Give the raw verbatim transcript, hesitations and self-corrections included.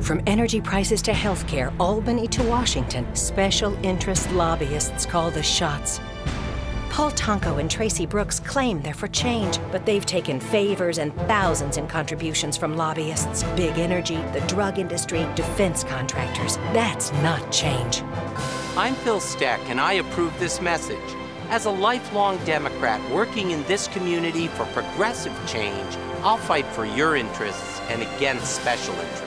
From energy prices to healthcare, Albany to Washington, special interest lobbyists call the shots. Paul Tonko and Tracy Brooks claim they're for change, but they've taken favors and thousands in contributions from lobbyists, big energy, the drug industry, defense contractors. That's not change. I'm Phil Steck, and I approve this message. As a lifelong Democrat working in this community for progressive change, I'll fight for your interests and against special interests.